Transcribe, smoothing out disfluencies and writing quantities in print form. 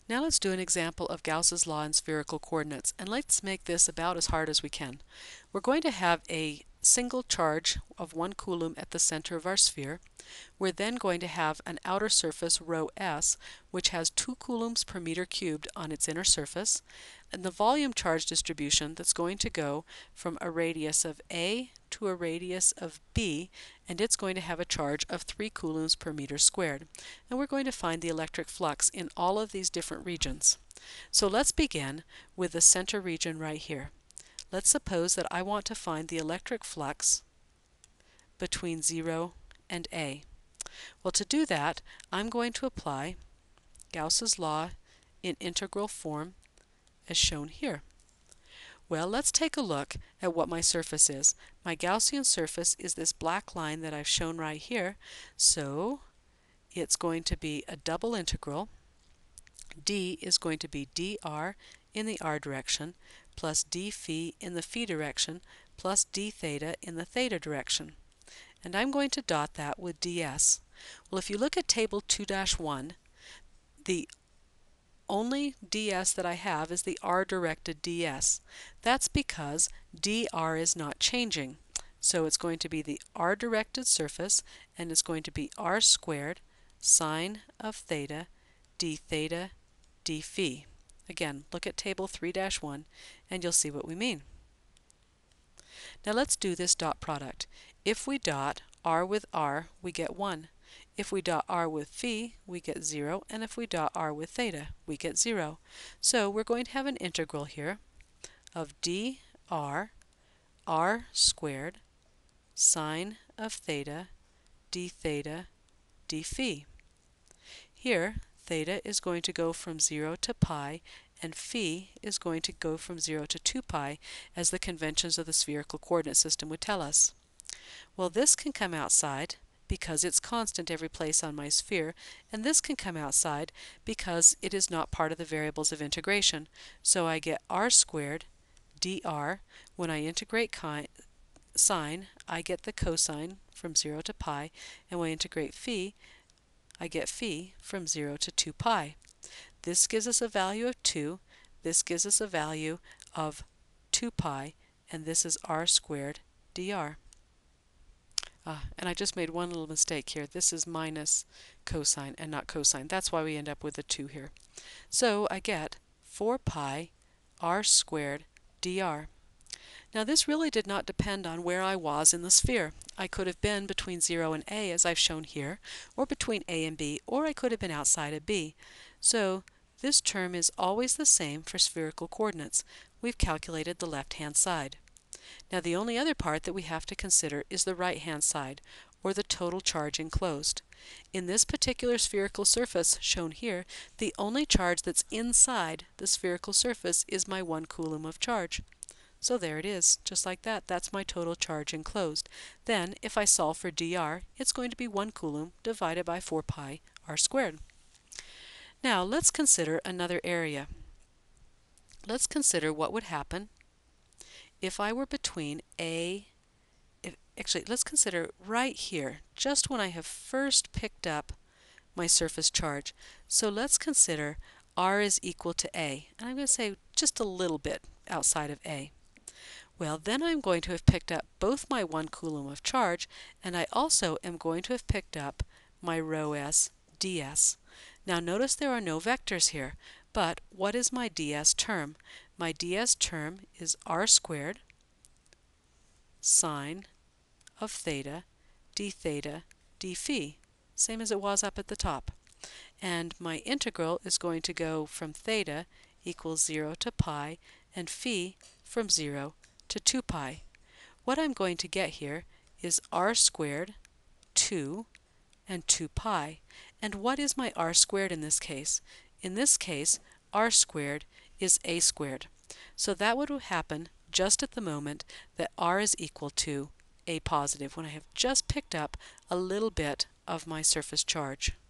Now let's do an example of Gauss's law in spherical coordinates, and let's make this about as hard as we can. We're going to have a single charge of 1 coulomb at the center of our sphere. We're then going to have an outer surface, rho s, which has 2 coulombs per meter cubed on its inner surface, and the volume charge distribution that's going to go from a radius of a to a radius of b, and it's going to have a charge of 3 coulombs per meter squared. And we're going to find the electric flux in all of these different regions. So let's begin with the center region right here. Let's suppose that I want to find the electric flux between 0 and A. Well, to do that, I'm going to apply Gauss's law in integral form as shown here. Well, let's take a look at what my surface is. My Gaussian surface is this black line that I've shown right here, so it's going to be a double integral. D is going to be dr in the r direction plus d phi in the phi direction plus d theta in the theta direction. And I'm going to dot that with ds. Well, if you look at table 2-1, the only ds that I have is the r-directed ds. That's because dr is not changing. So it's going to be the r-directed surface, and it's going to be r squared sine of theta d theta d phi. Again, look at table 3-1 and you'll see what we mean. Now let's do this dot product. If we dot r with r, we get 1. If we dot r with phi, we get 0, and if we dot r with theta, we get 0. So we're going to have an integral here of dr r squared sine of theta d theta d phi. Here, theta is going to go from 0 to pi, and phi is going to go from 0 to 2 pi, as the conventions of the spherical coordinate system would tell us. Well, this can come outside because it's constant every place on my sphere, and this can come outside because it is not part of the variables of integration. So I get r squared dr. When I integrate sine, I get the cosine from 0 to pi, and when I integrate phi, I get phi from 0 to 2 pi. This gives us a value of 2, this gives us a value of 2 pi, and this is r squared dr. And I just made one little mistake here. This is minus cosine and not cosine. That's why we end up with a 2 here. So I get 4 pi r squared dr. Now this really did not depend on where I was in the sphere. I could have been between 0 and A, as I've shown here, or between A and B, or I could have been outside of B. So this term is always the same for spherical coordinates. We've calculated the left-hand side. Now the only other part that we have to consider is the right-hand side, or the total charge enclosed. In this particular spherical surface shown here, the only charge that's inside the spherical surface is my 1 coulomb of charge. So there it is, just like that. That's my total charge enclosed. Then, if I solve for dr, it's going to be 1 coulomb divided by 4 pi r squared. Now let's consider another area. Let's consider what would happen if I were between actually, let's consider right here, just when I have first picked up my surface charge. So let's consider r is equal to A, and I'm going to say just a little bit outside of A. Well, then I'm going to have picked up both my 1 coulomb of charge, and I also am going to have picked up my rho s ds. Now notice there are no vectors here, but what is my ds term? My ds term is r squared sine of theta d theta d phi, same as it was up at the top. And my integral is going to go from theta equals 0 to pi, and phi from 0 to 2 pi. What I'm going to get here is r squared, 2, and 2 pi. And what is my r squared in this case? In this case, r squared is a squared. So that would happen just at the moment that r is equal to a positive, when I have just picked up a little bit of my surface charge.